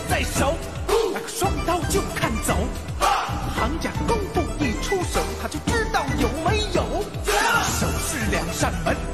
在手，那个双刀就看走。行家功夫一出手，他就知道有没有。手是两扇门。